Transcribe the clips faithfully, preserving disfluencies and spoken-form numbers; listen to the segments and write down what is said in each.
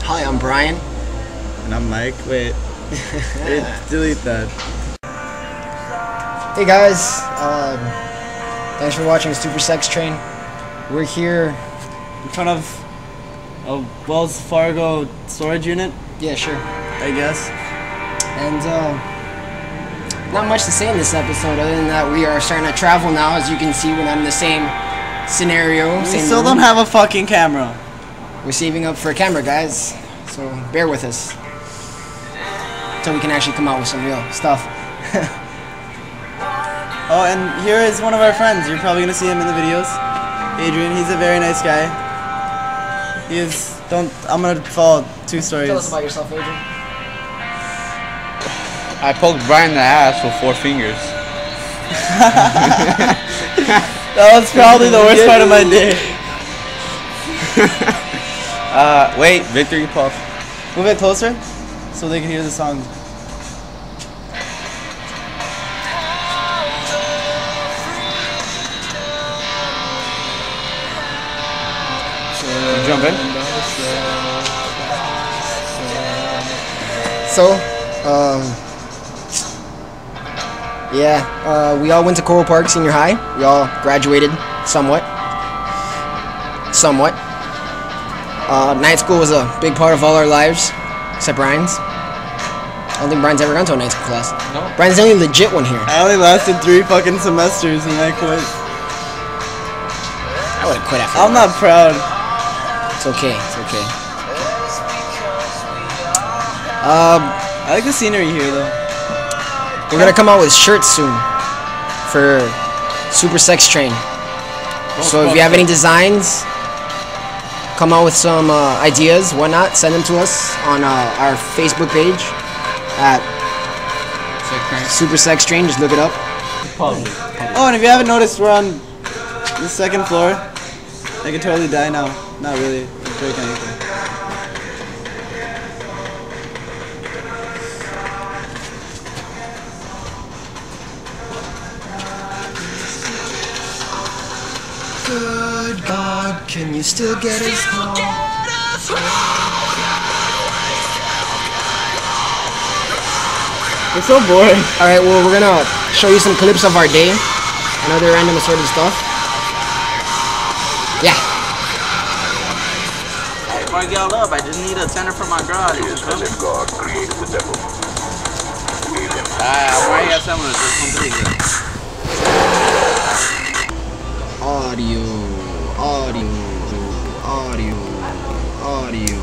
Hi, I'm Brian. And I'm Mike. Wait. Wait, delete that. Hey guys, um, thanks for watching Super Sex Train. We're here In front of a Wells Fargo storage unit, Yeah, sure. I guess. And uh, not much to say in this episode other than that we are starting to travel now. As you can see, we're not in the same scenario. We same still room. don't have a fucking camera. We're saving up for a camera, guys. So bear with us until we can actually come out with some real stuff. Oh, and here is one of our friends. You're probably gonna see him in the videos. Adrian, he's a very nice guy. He is. Don't. I'm gonna follow two stories. Tell us about yourself, Adrian. I poked Brian in the ass with four fingers. That was probably the worst part of my day. uh, wait, victory puff. Move it closer, so they can hear the song. Jump in. So, um, yeah, uh, we all went to Coral Park Senior High. We all graduated somewhat. Somewhat. Uh, night school was a big part of all our lives, except Brian's. I don't think Brian's ever gone to a night school class. No. Brian's the only legit one here. I only lasted three fucking semesters and I quit. I would have quit after I'm that. not proud. It's okay, it's okay. Um, I like the scenery here though. we're gonna come out with shirts soon for Super Sex Train. So if you have any designs, come out with some uh, ideas, whatnot, send them to us on uh, our Facebook page at Super Sex Train. Just look it up. Oh, and if you haven't noticed, we're on the second floor. I could totally die now. Not really. Break anything. Good God, can you still get us home? It's so boring. Alright, well, we're gonna show you some clips of our day and other random assorted stuff. Yeah. Mark y'all up, I just need a tenner for my garage. God created the devil. Ah, why you got some of this? Audio, audio, audio, audio.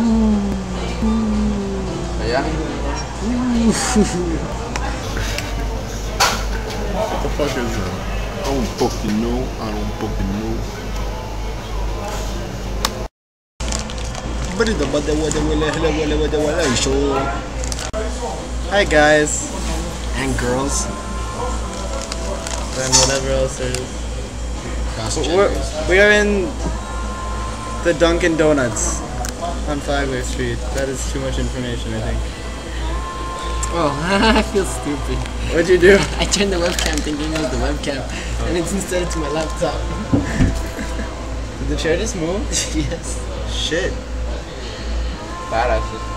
Yeah? What the fuck is that? I don't fucking know. I don't fucking know. Hi guys. And girls. And whatever else there is. Cross We're, we are in the Dunkin' Donuts on Flagler Street. That is too much information, I think. Oh, I feel stupid. What'd you do? I turned the webcam thinking it was the webcam, and it's instead to my laptop. Did the chair just move? Yes. Shit. Badasses.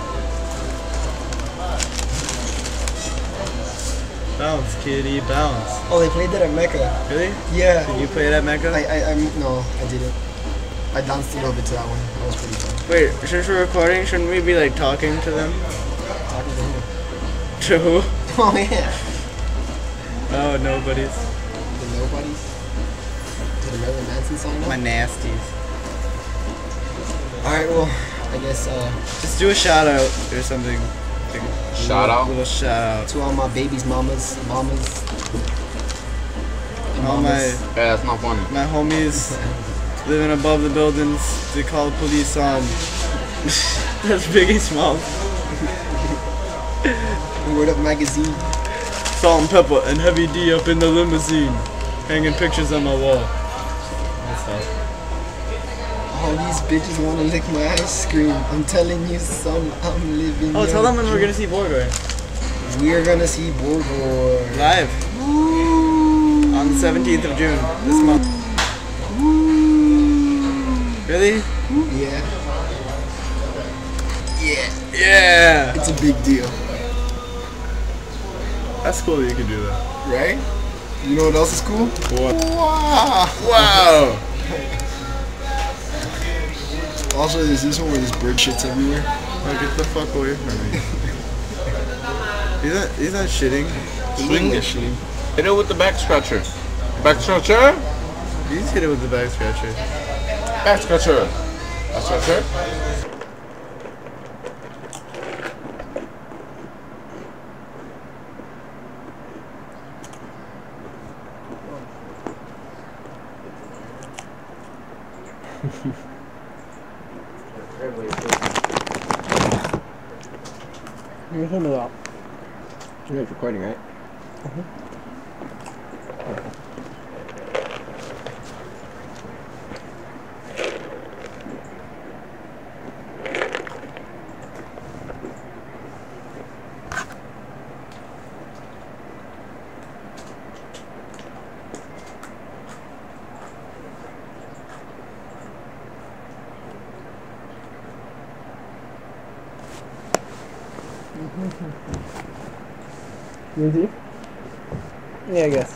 Bounce, kitty, bounce. Oh, they played that at Mecca. Really? Yeah. Did you play it at Mecca? I, I, I, no, I didn't. I danced a little bit to that one. That was pretty fun. Wait, since we're recording, shouldn't we be like talking to them? Talking to who? To who? Oh, yeah. Oh, nobody's. The nobodies? Did the Marilyn Manson song? My nasties. Alright, well, I guess, uh, Just do a shout out or something. Like a Shout little, out? Little shout out. to all my babies, mamas, mamas. And All my mamas. Yeah, that's not funny. my homies living above the buildings. They call police on. That's Biggie Smalls. Word Up Magazine. Salt and pepper and heavy D up in the limousine, hanging pictures on my wall. That's all. All these bitches wanna lick my ice cream. I'm telling you, son, I'm living. Oh, tell your them when we're dream. gonna see Borgor. We're gonna see Borgor. Live. On the seventeenth of June, this month. Really? Yeah. Yeah. Yeah. It's a big deal, That's cool that you can do that. right? You know what else is cool? What? Wow. Wow. Also, there's this one where there's bird shits everywhere. Oh, get the fuck away from me. He's not, he's not shitting. Swing the it. shit. Hit it with the back scratcher. Back scratcher? He's hit it with the back scratcher. Back scratcher. Back scratcher? Here's some of that. You guys recording, right? Easy? Yeah, I guess.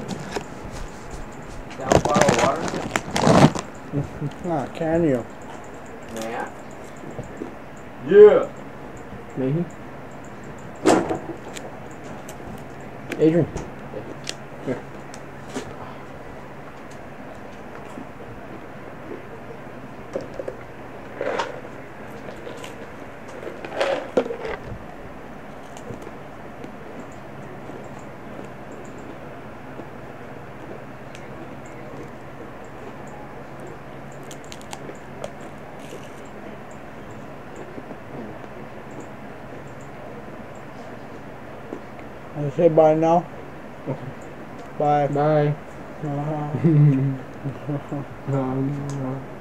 Down bottle of water? Ah, can you? Yeah. Yeah. Maybe. Adrian. Here. I say bye now. Bye. Bye. Uh-huh. um,